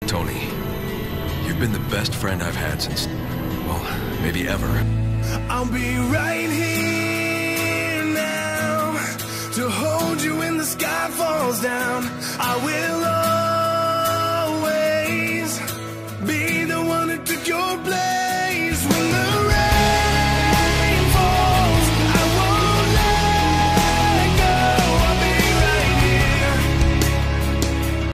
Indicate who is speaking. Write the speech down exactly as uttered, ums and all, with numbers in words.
Speaker 1: Tony, you've been the best friend I've had since, well, maybe ever.
Speaker 2: I'll be right here now to hold you when the sky falls down. I will